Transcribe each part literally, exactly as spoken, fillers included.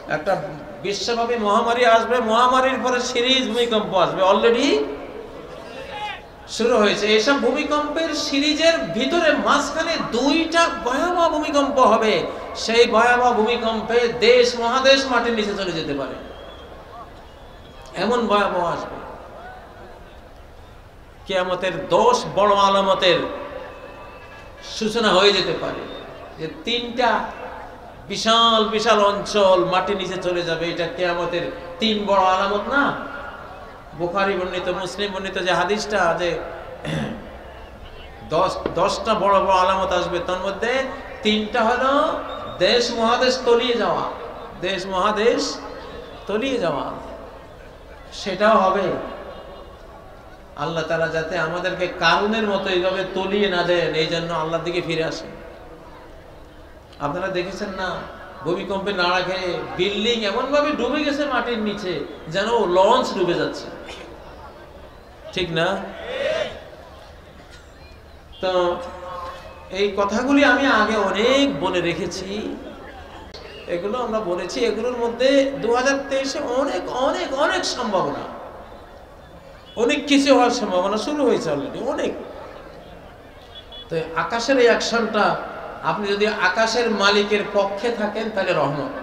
একটা বিশ্বব্যাপী মহামারী আসবে, মহামারীর পরে সিরিজ ভূমিকম্প আসবে, অলরেডি শুরু হয়েছে। এইসব ভূমিকম্পের সিরিজের ভিতরে মাঝখানে দুইটা ভয়াবহ ভূমিকম্প হবে। সেই ভয়াবহ ভূমিকম্পে দেশ মহাদেশ মাটির নিচে চলে যেতে পারে, এমন ভয়াবহ আসবে। কিয়ামতের দশ বড় আলামতের সূচনা হয়ে যেতে পারে, যে তিনটা বিশাল বিশাল অঞ্চল মাটির নিচে চলে যাবে। এটা কিয়ামতের তিন বড় আলামত না? বুখারী বর্ণিত, মুসলিম বর্ণিত যে হাদিসটা, যে দশ দশটা বড় বড় আলামত আসবে, তার মধ্যে তিনটা হলো দেশ মহাদেশ তলিয়ে যাওয়া, দেশ মহাদেশ তলিয়ে যাওয়া, সেটাও হবে। আল্লাহ তাআলা যাতে আমাদেরকে কারুনের মতো এইভাবে তলিয়ে না দেন, এই জন্য আল্লাহর দিকে ফিরে আসেন। আপনারা দেখেছেন না, ভূমিকম্পে নাড়া খেয়ে বিল্ডিং এমন ভাবে ডুবে গেছে মাটির নিচে, যেন লঞ্চ ডুবে যাচ্ছে, ঠিক না? তো এই কথাগুলি আমি আগে অনেক বলে রেখেছি, এগুলো আমরা বলেছি। এগুলোর মধ্যে দু হাজার তেইশে অনেক অনেক অনেক সম্ভাবনা, অনেক কিছু হওয়ার সম্ভাবনা শুরু হয়েছে অলরেডি, অনেক। তো আকাশের এই অ্যাকশনটা, আপনি যদি আকাশের মালিকের পক্ষে থাকেন তাহলে রহমত,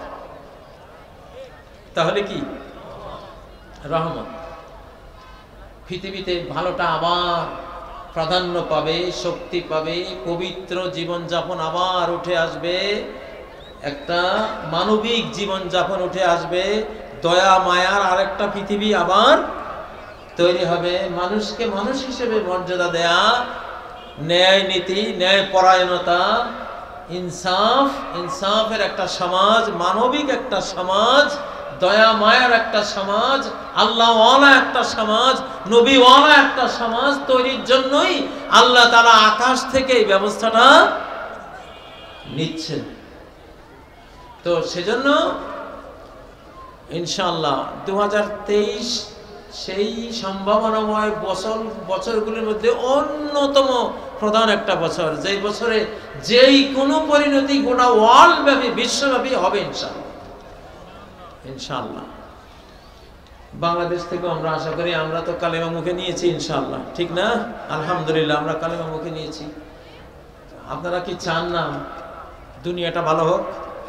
তাহলে কি রহমত। পৃথিবীতে ভালোটা আবার প্রাধান্য পাবে, শক্তি পাবে, পবিত্র জীবনযাপন আবার উঠে আসবে, একটা মানবিক জীবনযাপন উঠে আসবে, দয়া মায়ার আরেকটা পৃথিবী আবার তৈরি হবে। মানুষকে মানুষ হিসেবে মর্যাদা দেয়া, ন্যায় নীতি, ন্যায় পরায়ণতা, ইনসাফ, ইনসাফের একটা সমাজ, মানবিক একটা সমাজ, দয়া মায়ার একটা সমাজ, আল্লাহওয়ালা একটা সমাজ, নবীওয়ালা একটা সমাজ তৈরির জন্যই আল্লাহ তাআলা আকাশ থেকে এই ব্যবস্থাটা নিচ্ছেন। তো সেজন্য ইনশাআল্লাহ দু হাজার তেইশ সেই সম্ভাবনাময় বছর বছরগুলির মধ্যে অন্যতম প্রধান একটা বছর, যেই বছরে যেই কোনো পরিণতি গোটা ওয়ার্ল্ড ব্যাপী, বিশ্বব্যাপী হবে ইনশাআল্লাহ। ইনশাআল্লাহ বাংলাদেশ থেকে আমরা আশা করি, আমরা তো কালেমা মুখে নিয়েছি ইনশাআল্লাহ, ঠিক না? আলহামদুলিল্লাহ আমরা কালেমা মুখে নিয়েছি। আপনারা কি চান না দুনিয়াটা ভালো হোক?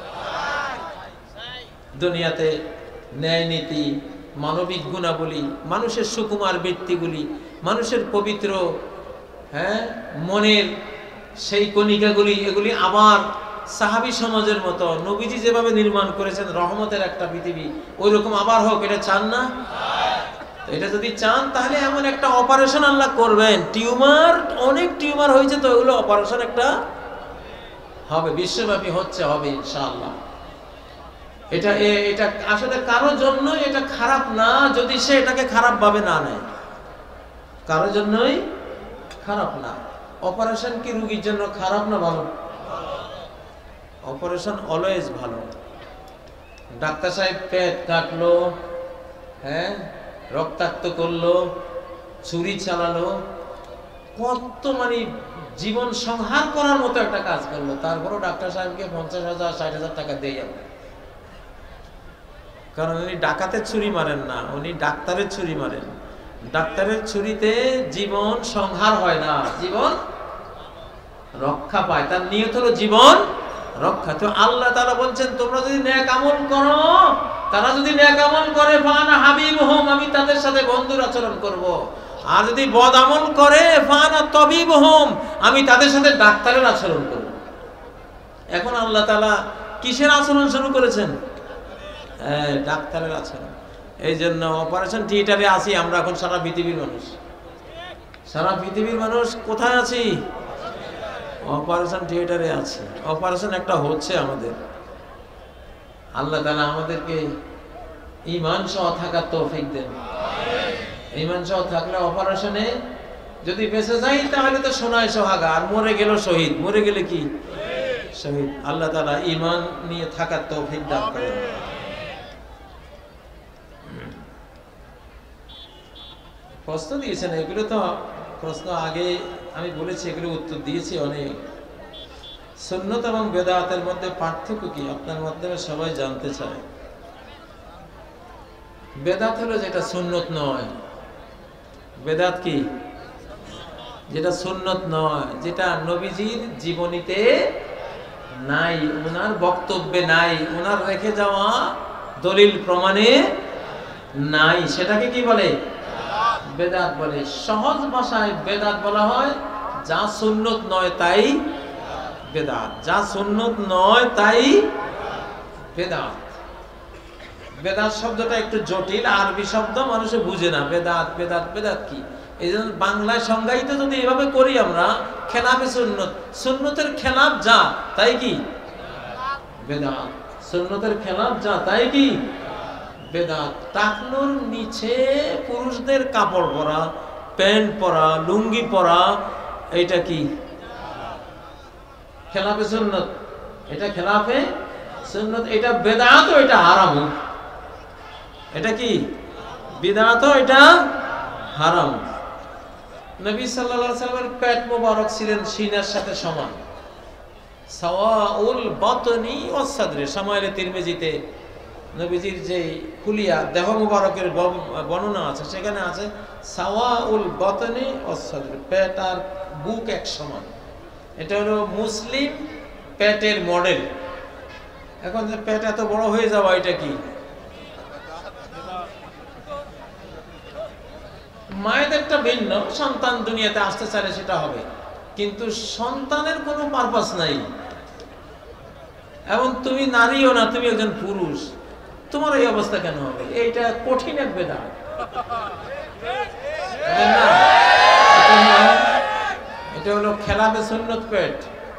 দুনিয়াতে ন্যায় নীতি, মানবিক গুণাবলী, মানুষের সুকুমার বৃত্তিগুলি, মানুষের পবিত্র হ্যাঁ মনের সেই কণিকাগুলি, এগুলি আবার সাহাবী সমাজের মতো নবীজি যেভাবে নির্মাণ করেছেন রহমতের একটা পৃথিবী, ওই রকম আবার হোক, এটা চান না? এটা যদি চান তাহলে এমন একটা অপারেশন আল্লাহ করবেন। টিউমার, অনেক টিউমার হয়েছে, তো ওগুলো অপারেশন একটা হবে, বিশ্বব্যাপী হচ্ছে, হবে ইনশাআল্লাহ। এটা এটা আসলে কারোর জন্য এটা খারাপ না, যদি সে এটাকে খারাপ ভাবে না নেয়, কারোর জন্যই খারাপ না। অপারেশন কি রোগীর জন্য খারাপ না ভালো? অপারেশন অলওয়েজ ভালো। ডাক্তার সাহেব পেট কাটলো, হ্যাঁ রক্তাক্ত করলো, ছুরি চালালো, কত মানে জীবন সংহার করার মতো একটা কাজ করলো, তারপরও ডাক্তার সাহেবকে পঞ্চাশ হাজার ষাট হাজার টাকা দিয়ে যাবে। কারণ উনি ডাকাতের ছুরি মারেন না, উনি ডাক্তারের ছুরি মারেন। ডাক্তারের ছুরিতে জীবন সংহার হয় না, জীবন রক্ষা পায়, তার নিয়ত হলো জীবন রক্ষা। তো আল্লাহ তাআলা বলছেন, তোমরা যদি নেক আমল করো, তারা যদি নেক আমল করে, ফানা হাবিবুহুম, আমি তাদের সাথে বন্ধুর আচরণ করব। আর যদি বদ আমল করে, ফানা তাবিবুহুম, আমি তাদের সাথে ডাক্তারের আচরণ করব। এখন আল্লাহ তাআলা কিসের আচরণ শুরু করেছেন? হ্যাঁ, ডাক্তারের আচরণ। এই জন্য অপারেশন থিয়েটারে আছি আমরা এখন, সারা পৃথিবীর মানুষ, সারা পৃথিবীর মানুষ কোথায় আছি? অপারেশন থিয়েটারে আছে। অপারেশন একটা হচ্ছে আমাদের। আল্লাহ তাআলা আমাদেরকে ঈমান সহ থাকার তৌফিক দেন। ঈমান সহ থাকলে অপারেশনে যদি বেঁচে যাই তাহলে তো সোনায় সোহাগা, আর মরে গেল শহীদ। মরে গেলে কি শহীদ। আল্লাহ তাআলা ঈমান নিয়ে থাকার তৌফিক দান করেন। প্রশ্ন দিয়েছেন, এগুলো তো প্রশ্ন আগে আমি বলেছি, এগুলো উত্তর দিয়েছি অনেক। সুন্নত এবং বেদাতের মধ্যে পার্থক্য কি আপনার মাধ্যমে সবাই জানতে চায়। বেদাত হলো যেটা সুন্নত নয়। বেদাত কি? যেটা সুন্নত নয়, যেটা নবীজির জীবনীতে নাই, ওনার বক্তব্যে নাই, ওনার রেখে যাওয়া দলিল প্রমাণে নাই, সেটাকে কি বলে? বেদাত বলে। সহজ ভাষায় বেদাত বলা হয় যা সুন্নত নয় তাই বেদাত, যা সুন্নত নয় তাই বেদাত। বেদাত শব্দটা একটু জটিল, আরবি শব্দ মানুষে বুঝে না। বেদাত বেদাত বেদাত কি? এই জন্য বাংলায় সংজ্ঞায়িত যদি এভাবে করি আমরা, খেলাফে সুন্নত, সুন্নতের খেলাফ যা তাই কি বেদাত, সুন্নতের খেলাফ যা তাই কি বেদাত। টাকনুর নিচে পুরুষদের কাপড় পরা, প্যান্ট পরা, লুঙ্গি পরা, এইটা কি খেলাফে সুন্নত? এটা খেলাফে সুন্নত, এটা বেদাত, এটা হারাম। এটা কি বিদআত, এটা হারাম। নবী সাল্লাল্লাহু আলাইহি ওয়াসাল্লামের পেট মোবারক ছিলেন সিনার সাথে সমান, সাওয়াউল বাতনি ওয়াস সাদরি। শামাইলে তিরমিজিতে নবীজির যে খুলিয়া দেহ মোবারকের বর্ণনা আছে, সেখানে আছে সাওয়াউল বাতনি ওয়াস সাদরি, পেট আর বুক এক সমান। এটা হলো মুসলিম পেটের মডেল। এখন যে পেট এত বড় হয়ে যাওয়া, এটা কি? মায়েদেরটা ভিন্ন, সন্তান দুনিয়াতে আসতে চাইলে সেটা হবে, কিন্তু সন্তানের কোনো পারপাস নাই। এবং তুমি নারীও না, তুমি একজন পুরুষ, তোমার এই অবস্থা কেন হবে? এইটা কঠিন এক বেদাত। এটা হলো খেলাফে সুন্নত পেট।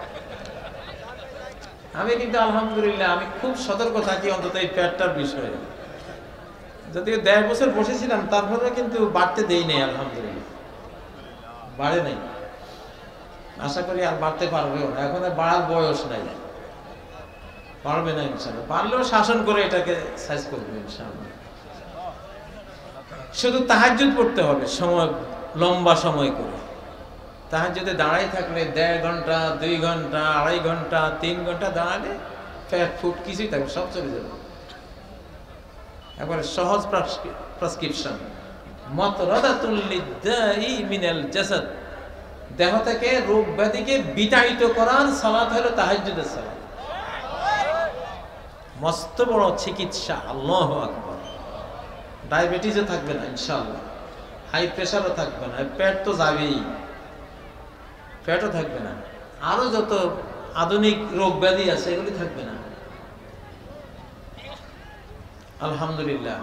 আমি কিন্তু আলহামদুলিল্লাহ আমি খুব সতর্ক থাকি অন্তত এই পেটটার বিষয়ে। যদিও দেড় বছর বসেছিলাম, তারপরে কিন্তু বাড়তে দেই নাই, আলহামদুলিল্লাহ বাড়ে নাই। আশা করি আর বাড়তে পারবেও না, এখন আর বাড়ার বয়স নাই, পারবে না ইনশাআল্লাহ। পারলেও শাসন করে এটাকে সাইজ করবে ইনশাআল্লাহ। শুধু তাহাজ্জুদ পড়তে হবে সময়, লম্বা সময় করে। তাহাজ্জুদে দাঁড়াই থাকলে দেড় ঘন্টা, দুই ঘন্টা, আড়াই ঘন্টা, তিন ঘন্টা দাঁড়ালে ফ্যাট ফুট কিছুই থাকবে, সব চলে যাবে। একবারে সহজ প্রেসক্রিপশন, মাতরাদাতুল লিদ্দাই মিনাল জাসাদ, দেহ থেকে রোগ ব্যাধিকে বিতাড়িত করার সালাত হলো তাহাজ্জুদের সালাত। মস্ত বড় চিকিৎসা, আল্লাহু আকবার। ডায়াবেটিসও থাকবে না ইনশাআল্লাহ, হাই প্রেসারও থাকবে না, পেট তো যাবেই, পেটও থাকবে না, আরো যত আধুনিক রোগ ব্যাধি আছে এগুলি থাকবে না। আলহামদুলিল্লাহ।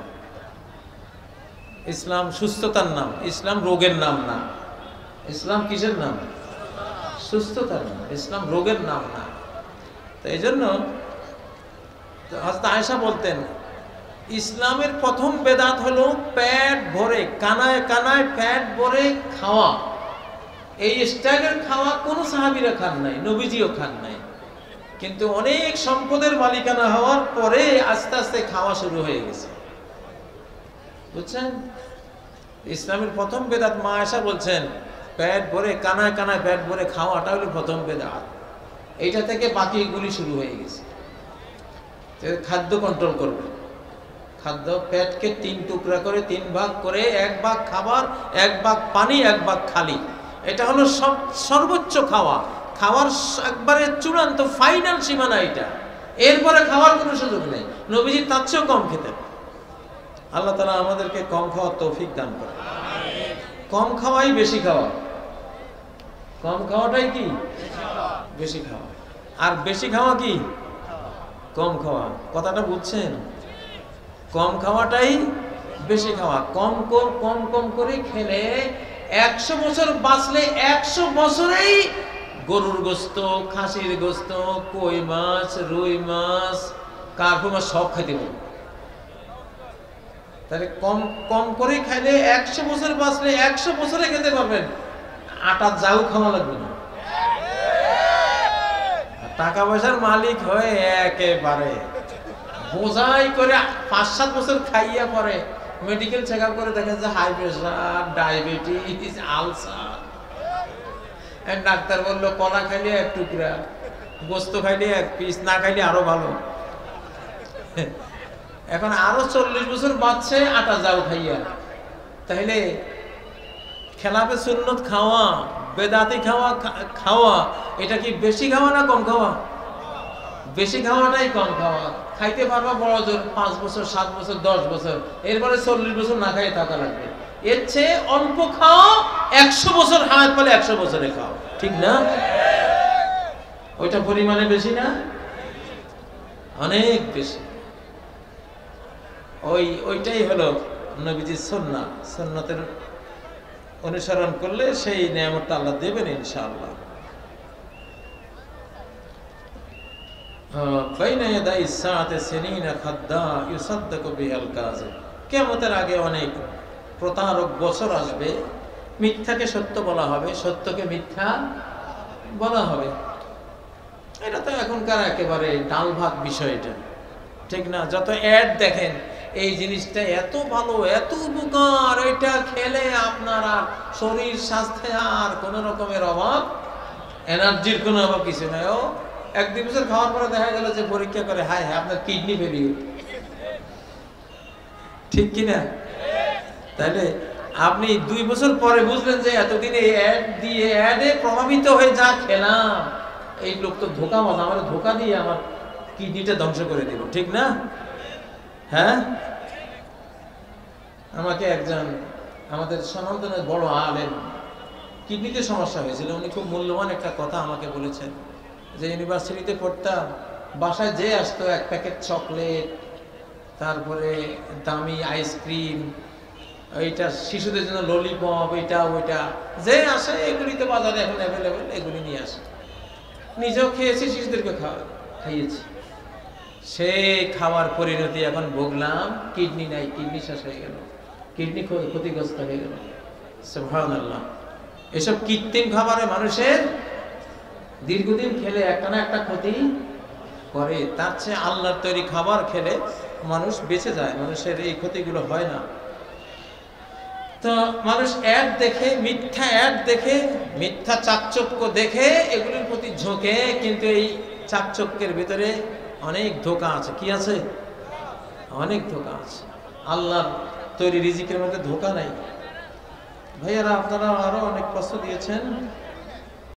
ইসলাম সুস্থতার নাম, ইসলাম রোগের নাম না। ইসলাম কিসের নাম? সুস্থতার নাম, ইসলাম রোগের নাম না। তো এই জন্য হযরত আয়েশা বলতেন, ইসলামের প্রথম বেদাত হলো পেট ভরে, কানায় কানায় পেট ভরে খাওয়া। এই স্টাইলের খাওয়া কোনো সাহাবীরা খান নাই, নবীজিও খান নাই। কিন্তু অনেক সম্পদের মালিকানা হওয়ার পরে আস্তে আস্তে খাওয়া শুরু হয়ে গেছে, বুঝছেন? ইসলামের প্রথম বেদাত, মা আয়েশা বলছেন, পেট ভরে কানায় কানায় পেট ভরে খাওয়াটা হলো প্রথম বেদাত। এইটা থেকে বাকিগুলি শুরু হয়ে গেছে। খাদ্য কন্ট্রোল করবে, খাদ্য পেটকে তিন টুকরা করে, তিন ভাগ করে, এক ভাগ খাবার, এক ভাগ পানি, এক ভাগ খালি। এটা হলো সব সর্বোচ্চ খাওয়া, খাওয়ার একবারে চূড়ান্ত ফাইনাল সীমানা এটা। এরপরে খাওয়ার কোনো সুযোগ নেই। নবীজি তার চেয়েও কম খেতেন। আল্লাহ তাআলা আমাদেরকে কম খাওয়ার তৌফিক দান করে। কম খাওয়াই বেশি খাওয়া, কম খাওয়াটাই কি বেশি খাওয়া, আর বেশি খাওয়া কি কম খাওয়া। কথাটা বুঝছেন? কম খাওয়াটাই বেশি খাওয়া। কম কম কম কম করে খেলে একশো বছর বাঁচলে একশো বছরেই গরুর গোস্ত, খাসির গোস্ত, কই মাছ, রুই মাছ, কার্পু মাছ সব খেতে পারবে। তাহলে কম কম করে খাইলে একশো বছর বাঁচলে একশো বছরে খেতে পারবেন, আটা যাও খাওয়া লাগবে না। টাকা পয়সার মালিক হয়ে একেবারে বোঝাই করে পাঁচ সাত বছর খাইয়া পরে মেডিকেল চেক আপ করে দেখা যায় high pressure, diabetes, ulcer. Doctor বললো কলা খাইলে এক টুকরা, গোস্ত খাইলে এক পিস, না খাইলে আরো ভালো। এখন আরো চল্লিশ বছর বাঁচছে আটা যাও খাইয়া। তাহলে খেলাফে সুন্নত খাওয়া, বেদাতি খাওয়া খাওয়া এটা কি বেশি খাওয়া না কম খাওয়া? বেশি খাওয়াটাই কম খাওয়া। খাইতে পারবা বড় জোর পাঁচ বছর, সাত বছর, দশ বছর, এরপরে চল্লিশ বছর না খাইয়ে থাকা লাগবে। এর চেয়ে অল্প খাও, একশো বছর হায়াত পেলে একশো বছরে খাও, ঠিক না? ওইটা পরিমাণে বেশি না? অনেক বেশি। ওই ওইটাই হলো নবীজির সুন্নাহ। সুন্নতের অনুসরণ করলে সেই নিয়ামতটা আল্লাহ দেবেন ইনশাআল্লাহ। বাইনা ইয়াদাই সাআতি সিনিনা খাদ্দা ইউসাদ্দাকু বিহাল কাযিব। কিয়ামতের আগে অনেক প্রতারক বছর আসবে, মিথ্যাকে সত্য বলা হবে, সত্যকে মিথ্যা বলা হবে। এটা তো এখনকার একেবারে ডাল ভাত বিষয়টা, ঠিক না? যত অ্যাড দেখেন, এই জিনিসটা এত ভালো, এত উপকার, এটা খেলে আপনার আর শরীর স্বাস্থ্যে আর কোন রকমের অভাব, এনার্জির কোনো অভাব কিছু নাই। ও এক দুই বছর খাওয়ার পরে দেখা গেল যে পরীক্ষা করে, হায় হায় আপনার কিডনি ফেলিও, ঠিক কিনা? তাহলে আপনি দুই বছর পরে বুঝলেন যে এতদিন এই অ্যাড দিয়ে অ্যাডে প্রভাবিত হয়ে যা খেলাম, এই লোক তো ধোঁকাবাজ, আমার ধোঁকা দিয়ে আমার কিডনিটা ধ্বংস করে দিল, ঠিক না? হ্যাঁ, আমাকে একজন আমাদের সনাতনের বড় আলেম, কিডনিতে সমস্যা হয়েছিল, উনি খুব মূল্যবান একটা কথা আমাকে বলেছেন যে ইউনিভার্সিটিতে পড়তাম, বাসায় যে আসতো এক প্যাকেট চকলেট, তারপরে দামি আইসক্রিম, এইটা শিশুদের জন্য ললিপপ, এটা ওইটা যে আসে এগুলি তো বাজারে এখন অ্যাভেলেবেল, এগুলি নিয়ে আসে। নিজেও খেয়েছি, শিশুদেরকে খাওয়া খাইয়েছি। সে খাওয়ার পরিণতি এখন ভুগলাম, কিডনি নাই, কিডনি শেষ হয়ে গেল, কিডনি ক্ষতিগ্রস্ত হয়ে গেল। সুবহানাল্লাহ। এসব কৃত্রিম খাবারে মানুষের দীর্ঘদিন খেলে একটা না একটা ক্ষতি করে, তার চেয়ে আল্লাহর তৈরি খাবার খেলে মানুষ বেঁচে যায়, মানুষের এই ক্ষতিগুলো হয় না। তো মানুষ অ্যাড দেখে, মিথ্যা অ্যাড দেখে, মিথ্যা চাকচক্য দেখে এগুলির প্রতি ঝোঁকে, কিন্তু এই চাকচক্যের ভিতরে অনেক ধোঁকা আছে। কি আছে? অনেক ধোঁকা আছে। আল্লাহর তৈরি রিজিকের মধ্যে ধোঁকা নাই। ভাইয়ারা, আপনারা আরো অনেক কষ্ট দিয়েছেন।